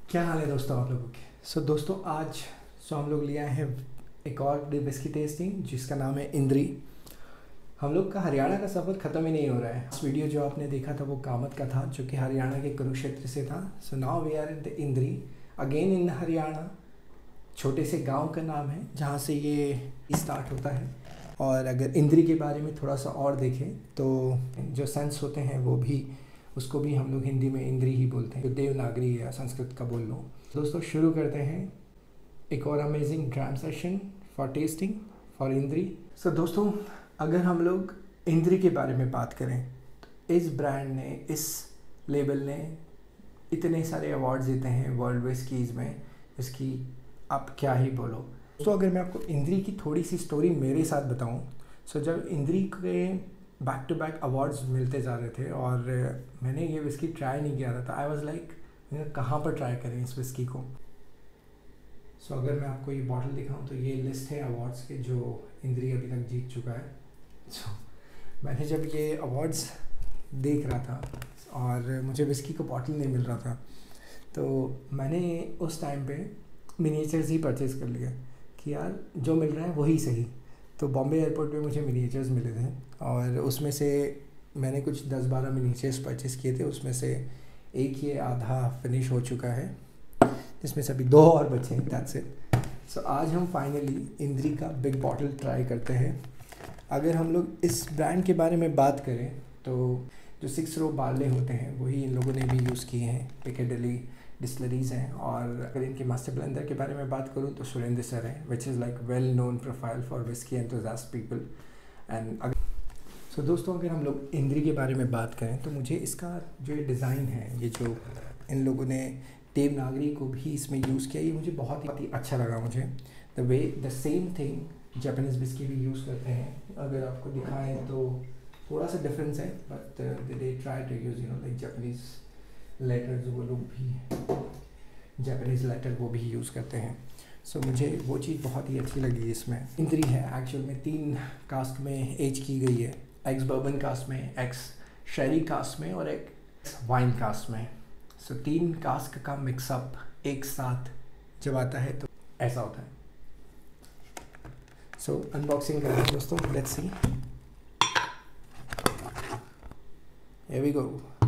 क्या हाल है दोस्तों आप लोगों के। दोस्तों आज हम लोग ले आए हैं एक और विस्की टेस्टिंग जिसका नाम है इंद्री। हम लोग का हरियाणा का सफ़र ख़त्म ही नहीं हो रहा है। इस वीडियो जो आपने देखा था वो कामत का था जो कि हरियाणा के कुरुक्षेत्र से था। So now we are in the Indri again in Haryana. छोटे से गांव का नाम है जहाँ से ये स्टार्ट होता है। और अगर इंद्री के बारे में थोड़ा सा और देखें तो जो सेंस होते हैं वो भी उसको भी हम लोग हिंदी में इंद्री ही बोलते हैं, जो देवनागरी या संस्कृत का बोल लो। दोस्तों शुरू करते हैं एक और amazing dram session for tasting for Indri. दोस्तों अगर हम लोग इंद्री के बारे में बात करें तो इस ब्रांड ने, इस लेबल ने इतने सारे अवार्ड्स जीते हैं वर्ल्ड विस्कीज़ में, इसकी आप क्या ही बोलो। अगर मैं आपको इंद्री की थोड़ी सी स्टोरी मेरे साथ बताऊं, जब इंद्री के बैक टू बैक अवार्ड्स मिलते जा रहे थे और मैंने ये विस्की ट्राई नहीं किया था, आई वाज लाइक कहाँ पर ट्राई करें इस विस्की को। अगर मैं आपको ये बॉटल दिखाऊं तो ये लिस्ट है अवार्ड्स के जो इंद्री अभी तक जीत चुका है। मैंने जब ये अवार्ड्स देख रहा था और मुझे विस्की का बॉटल नहीं मिल रहा था तो मैंने उस टाइम पे मिनिएचर्स ही परचेज़ कर लिया कि यार जो मिल रहा है वही सही। तो बॉम्बे एयरपोर्ट पे मुझे मिनिएचर्स मिले थे और उसमें से मैंने कुछ 10-12 मिनिएचर्स परचेज़ किए थे। उसमें से एक ये आधा फिनिश हो चुका है जिसमें से अभी 2 और बचे हैं, दैट्स इट। आज हम फाइनली इंद्री का बिग बॉटल ट्राई करते हैं। अगर हम लोग इस ब्रांड के बारे में बात करें तो जो 6 रो बार्ले होते हैं वही इन लोगों ने भी यूज़ किए हैं। पिकेडिली डिस्टिलरीज़ हैं। और अगर इनके मास्टर ब्लेंडर के बारे में बात करूं तो सुरेंद्र सर है, which is like well known profile for whisky enthusiast people. And दोस्तों अगर हम लोग इंद्री के बारे में बात करें तो मुझे इसका जो ये डिज़ाइन है, ये जो इन लोगों ने देवनागरी को भी इसमें यूज़ किया, ये मुझे बहुत ही अच्छा लगा। मुझे the way the same thing Japanese whisky भी यूज़ करते हैं। अगर आपको दिखाएं तो थोड़ा सा डिफरेंस है, but they try to use like Japanese letters, वो लोग भी जापानीज़ लेटर वो भी यूज़ करते हैं। मुझे वो चीज़ बहुत ही अच्छी लगी इसमें। इंद्री है एक्चुअल में 3 कास्ट में एज की गई है, एक्स बर्बन कास्ट में, एक्स शेरी कास्ट में और एक वाइन कास्ट में। 3 कास्ट का मिक्सअप एक साथ जब आता है तो ऐसा होता है। अनबॉक्सिंग करते हैं दोस्तों, let's see, here we go.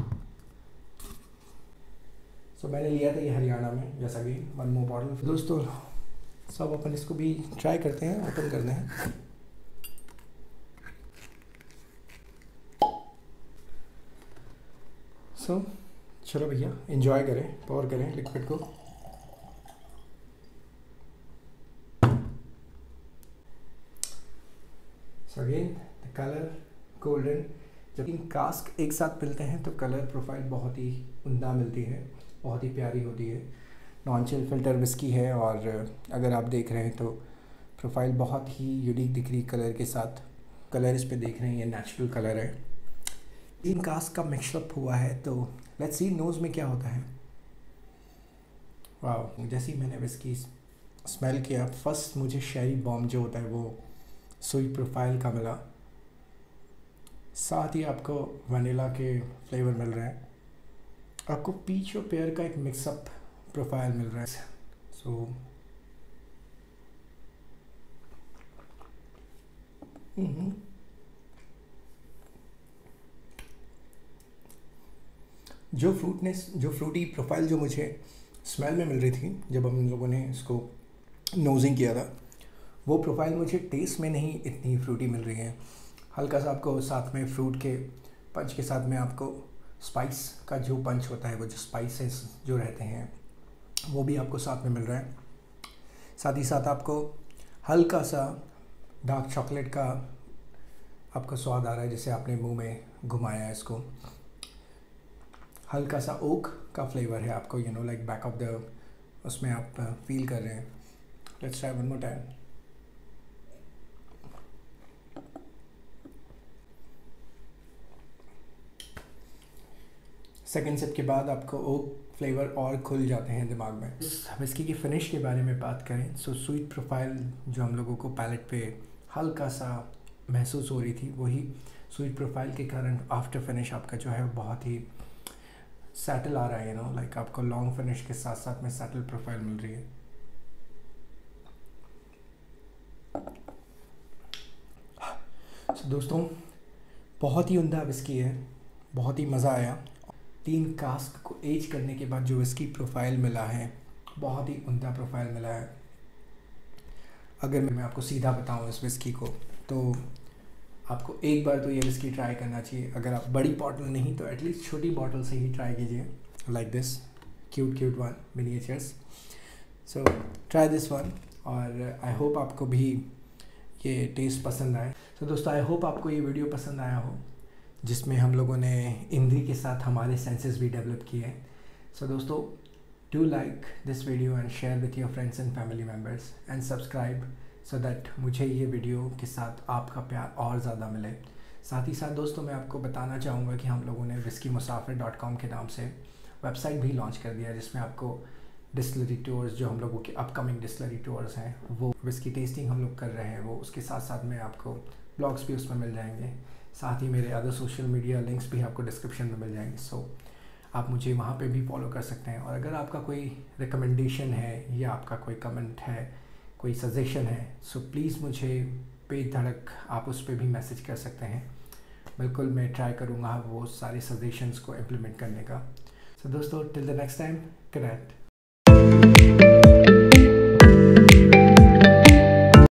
मैंने लिया था ये हरियाणा में, जैसा कि 1 मोर बॉटल। दोस्तों सब अपन इसको भी ट्राई करते हैं, ओपन करते हैं। चलो भैया एंजॉय करें, पोर करें लिक्विड को। Again the colour golden. जब इन कास्क एक साथ मिलते हैं तो कलर प्रोफाइल बहुत ही उम्दा मिलती है, बहुत ही प्यारी होती है। नॉन चिल फिल्टर विस्की है और अगर आप देख रहे हैं तो प्रोफाइल बहुत ही यूनिक दिख रही कलर के साथ। कलर इस पे देख रहे हैं, ये नेचुरल कलर है। 3 कास्ट का मिक्सअप हुआ है तो लेट्स सी नोज़ में क्या होता है। वाह, जैसे ही मैंने विस्की स्मेल किया, फर्स्ट मुझे शेरी बॉम्ब जो होता है वो स्वीट प्रोफाइल का मिला, साथ ही आपको वनीला के फ्लेवर मिल रहे हैं, आपको पीच और पेयर का एक मिक्सअप प्रोफाइल मिल रहा है। जो फ्रूटी प्रोफाइल जो मुझे स्मेल में मिल रही थी जब हम लोगों ने इसको नोजिंग किया था, वो प्रोफाइल मुझे टेस्ट में नहीं इतनी फ्रूटी मिल रही है। हल्का सा आपको साथ में फ्रूट के पंच के साथ में आपको स्पाइस का जो पंच होता है, वो जो स्पाइसेस जो रहते हैं वो भी आपको साथ में मिल रहा है। साथ ही साथ आपको हल्का सा डार्क चॉकलेट का आपका स्वाद आ रहा है, जैसे आपने मुंह में घुमाया है इसको। हल्का सा ओक का फ्लेवर है आपको, लाइक बैक ऑफ द, उसमें आप फील कर रहे हैं। Let's try 1 more time. Second sip के बाद आपको ओक फ्लेवर और खुल जाते हैं दिमाग में। विस्की की फिनिश के बारे में बात करें स्वीट प्रोफाइल जो हम लोगों को पैलेट पे हल्का सा महसूस हो रही थी, वही स्वीट प्रोफाइल के कारण आफ्टर फिनिश आपका जो है बहुत ही सैटल आ रहा है, लाइक आपको लॉन्ग फिनिश के साथ साथ में सैटल प्रोफाइल मिल रही है। दोस्तों बहुत ही उम्दा विस्की है, बहुत ही मज़ा आया। 3 कास्क को एज करने के बाद जो विस्की प्रोफाइल मिला है, बहुत ही उम्दा प्रोफाइल मिला है। अगर मैं आपको सीधा बताऊं इस विस्की को, तो आपको एक बार तो ये विस्की ट्राई करना चाहिए। अगर आप बड़ी बॉटल नहीं तो एटलीस्ट छोटी बॉटल से ही ट्राई कीजिए, like this cute one miniatures. So try this one, और आई होप आपको भी ये टेस्ट पसंद आए। तो दोस्तों आई होप आपको ये वीडियो पसंद आया हो, जिसमें हम लोगों ने इंद्री के साथ हमारे सेंसेस भी डेवलप किए हैं। सो दोस्तों do like this video and share with your friends and family members and subscribe, so that मुझे ये वीडियो के साथ आपका प्यार और ज़्यादा मिले। साथ ही साथ दोस्तों मैं आपको बताना चाहूँगा कि हम लोगों ने whiskymusafir.com के नाम से वेबसाइट भी लॉन्च कर दिया है, जिसमें आपको डिस्टिलरी टूर्स, जो हम लोगों के अपकमिंग डिस्टिलरी टूर्स हैं, वो विस्की टेस्टिंग हम लोग कर रहे हैं, वो उसके साथ साथ में आपको ब्लॉग्स भी उसमें मिल जाएंगे। साथ ही मेरे अदर सोशल मीडिया लिंक्स भी आपको डिस्क्रिप्शन में मिल जाएंगे। सो आप मुझे वहाँ पे भी फॉलो कर सकते हैं। और अगर आपका कोई रिकमेंडेशन है या आपका कोई कमेंट है, कोई सजेशन है, सो प्लीज़ मुझे बेधड़क आप उस पर भी मैसेज कर सकते हैं। बिल्कुल मैं ट्राई करूँगा वो सारे सजेशंस को इम्प्लीमेंट करने का। सो दोस्तों till the next time, correct.